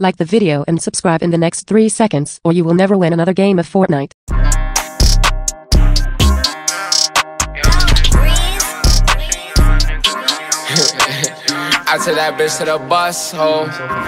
Like the video and subscribe in the next 3 seconds, or you will never win another game of Fortnite. I took that bitch to the bus, ho.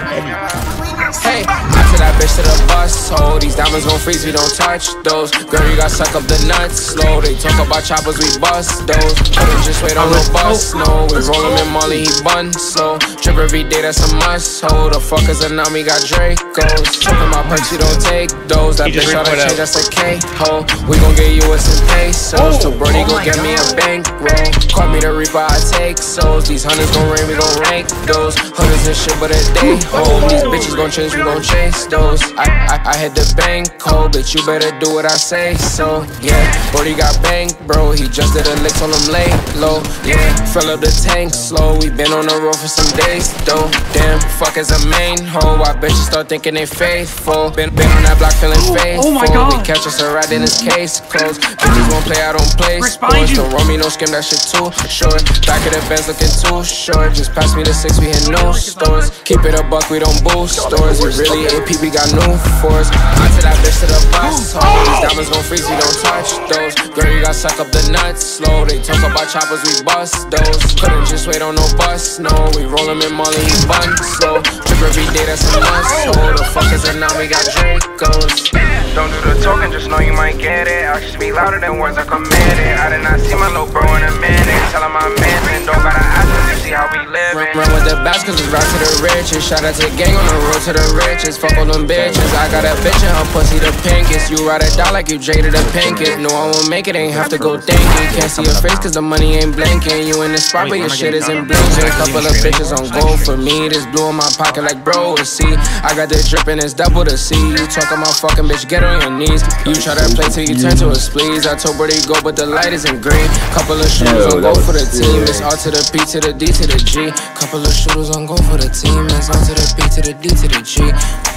Hey, I took that bitch to the bus, ho. These diamonds gon' freeze, we don't touch those. Girl, you got suck up the nuts slow. They talk about choppers, we bust those. Couldn't just wait on no bus, no. We roll him in Molly, he bun slow. Trip every day, that's a must, ho. The fuckers are now me got Dracos. Trippin' my perks, you don't take those. That bitch oughta change, that's a K, ho. We gon' get you with some pesos. So Brody go get me a bankroll. Call me the Reaper, I take souls. These hunters gon' rain, we gon' rank those. Hunters and shit, but a day home. These bitches gon' change, we gon' chase those. I hit the bank, ho, bitch, you better do what I say, so, yeah. Brody got bank, bro, he just did a lick, told him lay low, yeah. Fill up the tank slow, we been on the road for some days, though. Damn, fuck is a main hoe, I bet you start thinking they faithful. Been on that block feeling faithful. Oh my God. We catch us a rat in his case closed. Bitches won't play, I don't play sports. Don't roll me, no skim, that shit too short. Back of the Benz looking too short. Just pass me the 6, we hit no stores. Keep it a buck, we don't boost stores. We really AP, we got new force. I took that bitch to the bus, ho. These diamonds gon' freeze, we don't touch those. Girl, you got suck up the nuts slow. They talk about choppers, we bust those. Couldn't just wait on no bus, no. We roll him in Molly, he bun slow. Trip every day, that's a must, ho. The fuckers are now we got Dracos. Don't do the talking, just know you might get it. Actions speak louder than words, I commit it. I did not see my little bro in a minute. Tell him I'm missing, don't gotta ask him to see how we living. Run with the bats cause it's right to the riches. Shout out to the gang on the road to the riches. Fuck all them bitches, I got a bitch and her pussy the pinkest. You ride a dog like you jaded the pinkest. No, I won't make it, ain't have to go thinking. Can't see your face cause the money ain't blinking. You in the spot but your shit isn't blinking. Couple of bitches on gold for me. This blue in my pocket like bro, see. I got the drip and it's double the C. You talking about fucking bitch, get on your knees. You try to play till you turn to a spleeze. I told Brody go but the light isn't green. Couple of shooters on go for the team. It's R to the P to the D to the G. Couple of shooters on go for the team. It's R to the P to the D to the G.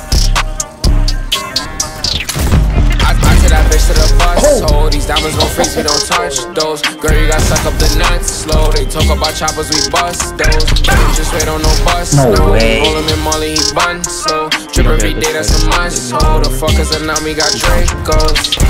I took that bitch to the bus, ho. These diamonds gon' freeze, we don't touch those. Girl, you got suck up the nuts slow. They talk about choppers, we bust those. Just wait on no bus, no. Roll him in Molly, he bun slow. Trip every day, that's a must, ho. The fuckers are now we got Dracos.